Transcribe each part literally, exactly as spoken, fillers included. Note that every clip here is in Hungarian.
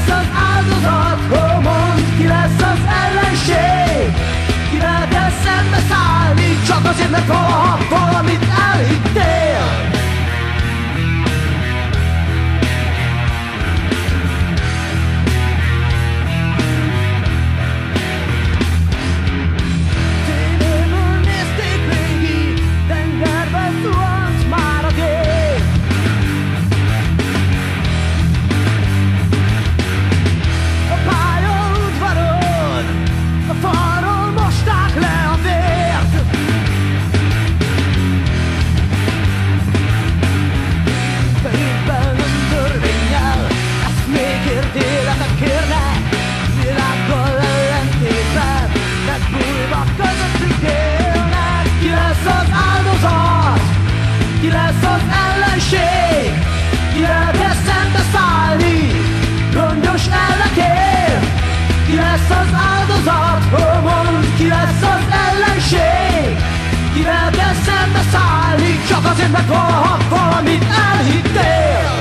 lesz az áldozat? Ó, mondd, ki lesz az ellenség? Kivel kell szembeszállni? Csak azért, mert valaha valamit elhittél. Tévéből nézték régi, tengerbe zuhant már a gép. A pályaudvaron, a falról mosták le a vért. Fejükben öndörvényel, eszmékért életet kérnek. Világgal ellentétben, megbújva közöttük élnek. Ki lesz az áldozat? Ki lesz az ellenség? Kivel kell szembeszállni? Rongyos ellenként. Ki lesz az áldozat? Ó, mondd, ki lesz az ellenség? Kivel kell szembeszállni? Csak azért, mert valaha valamit elhittél.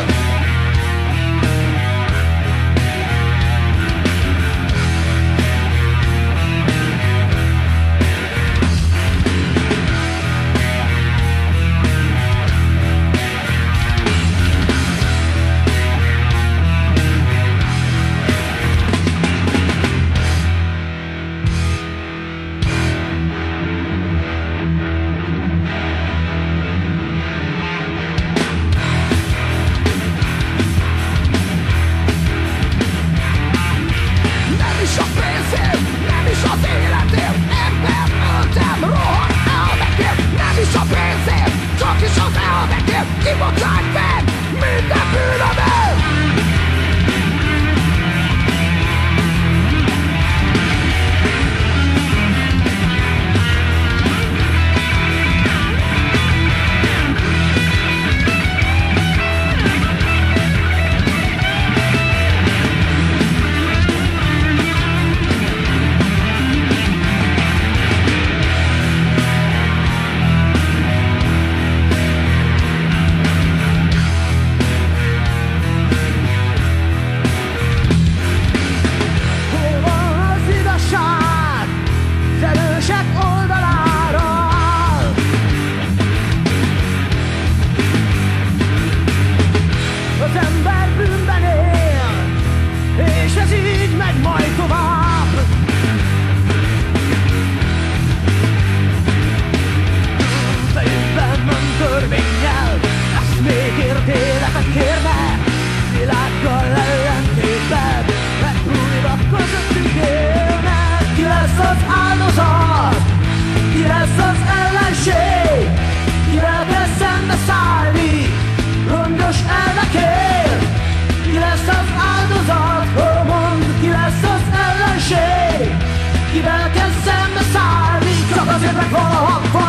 Nem is a pénzért, nem is az életért, embert öltem, rohadt elmekért. Nem is a pénzért, csak is az elmekért, kibocsájt meg minden bűnömet. Hol van az igazság felelősek oldalára? Az ember bűnben él, és ez így megy majd tovább. Fejükben van törvénnyel, eszmékért életet kérnek. Világgal ellentétben, megbújva közöttük élnek. Ki lesz az áldozat? Ki lesz az ellenség? Kivel kell szembeszállni? Rongyos ellenként. Ki lesz az áldozat? Ó, mondd, ki lesz az ellenség? Kivel kell szembeszállni? Csak azért, mert valaha